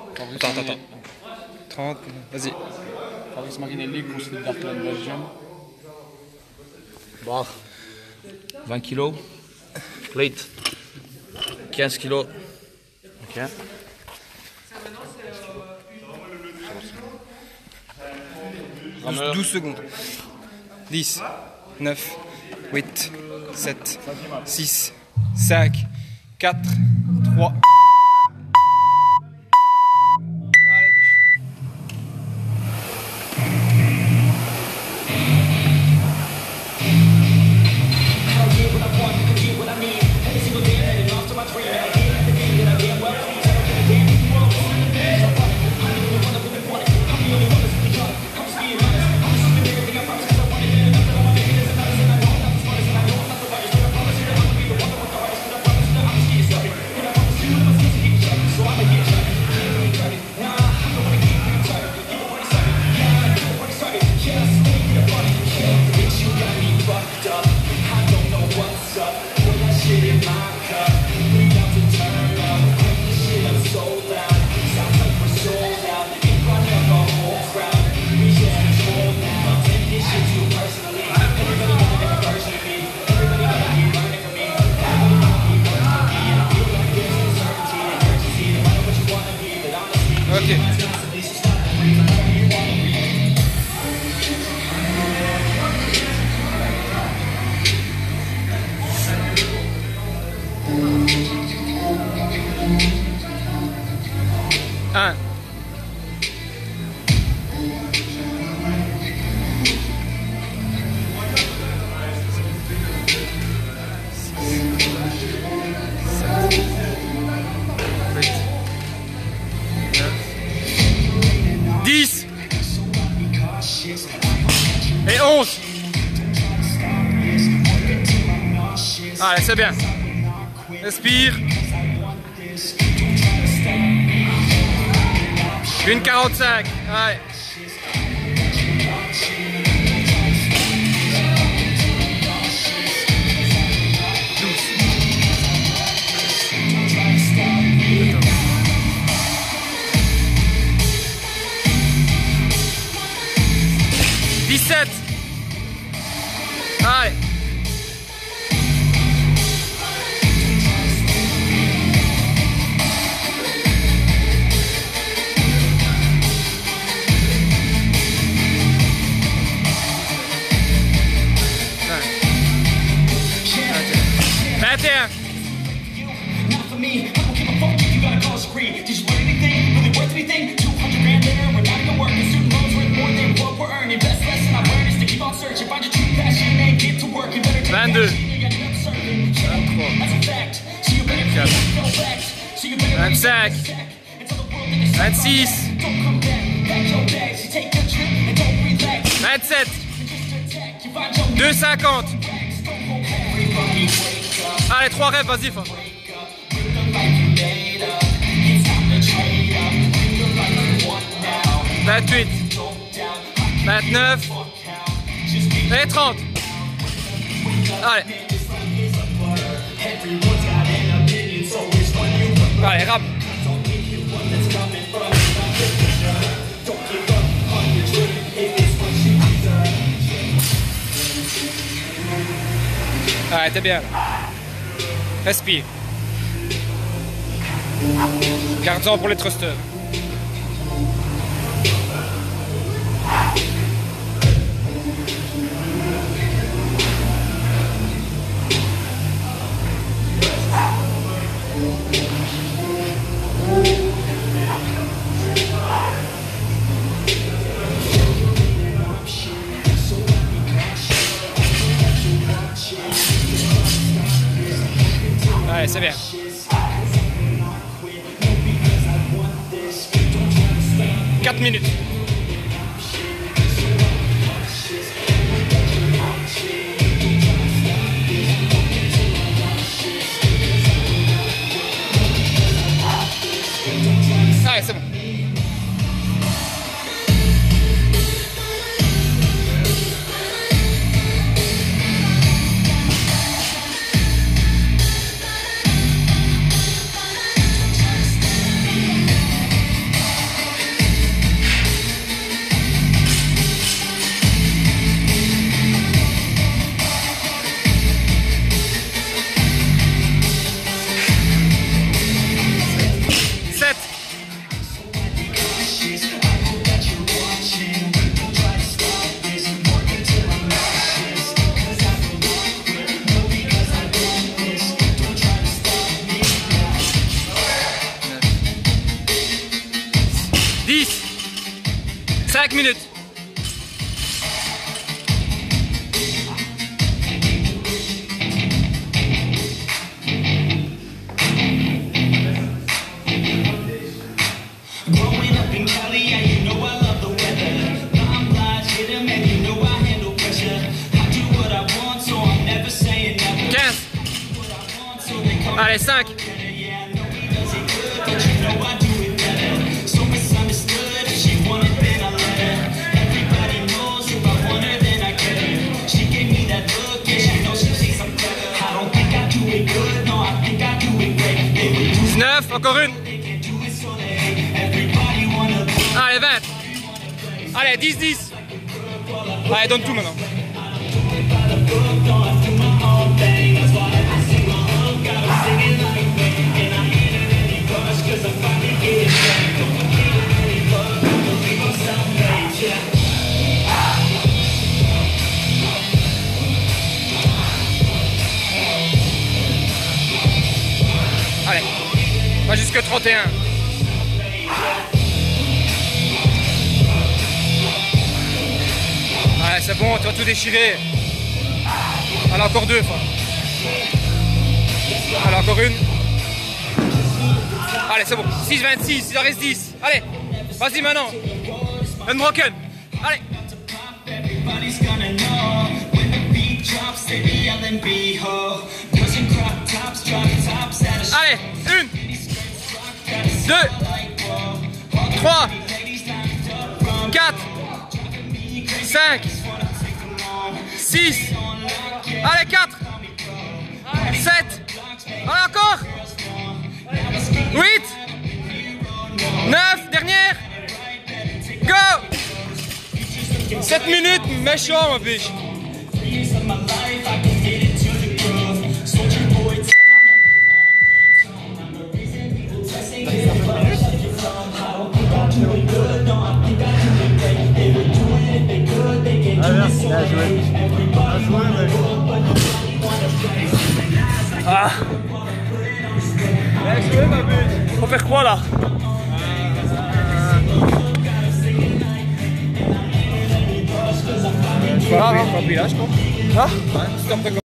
Attends. 30, vas-y. Fabrice Marinelli, conseiller de Darkland Belgium. Barre. 20 kg. Plate. 15 kg. Ok. 12 secondes. 10, 9, 8, 7, 6, 5, 4, 3. Allez, biche. Ok. Un. Et 11. Allez, c'est bien. Respire. 1,45. Allez. Allez. 21. Deux, 25, 26, 27, 2,50. Allez, 3 rêves, vas-y. 28, 29 et 30. Allez. Allez, rap. Allez, t'es bien. Respire. Garde-en pour les thrusters. Allez, c'est bien. Quatre minutes. Allez, c'est bon. 5 minutes. Growing up in Cali, yeah, you know I love the weather. I'm blind, hit 'em, and you know I handle pressure. I do what I want, so I'm never saying never. 15. Allez, 5. Yeah, I know he does it good, but you know I do it better. So misunderstood, if she wanted, then I let her. Everybody knows if I want her, then I get her. She gave me that look, yeah, she knows she thinks I'm clever. I don't think I do it good, no, I think I do it great. They would do 19, encore une. they can do it, so they hate. Everybody wanna be. Allez, 20. Allez, 10, 10. Allez, donne tout maintenant. Allez, va jusque 31. Ouais, c'est bon, tu vas tout déchirer. Allez, encore 2 fois. Allez, encore une. Allez, c'est bon. 6, 26, il en reste 10. Allez, vas-y maintenant. Unbroken. Allez. Everybody's gonna know when the beat drops, they be yelling B-ho. Girls in crop tops, drop tops at a Allez, 1, 2, 3, 4, 5, 6, allez 4, 7, allez encore, 8, 9, dernière, go. 7 minutes, méchant ma biche. years of my life, I committed to the groove. Soldier boy, I'm the reason people testing it. I don't think I do it good, no, I think I do it great. They would do it if they could, they can do it so great. Everybody wanna go, but nobody wanna play. Ah. Faut faire quoi là? Pas là je crois. Ah? C'est après quoi?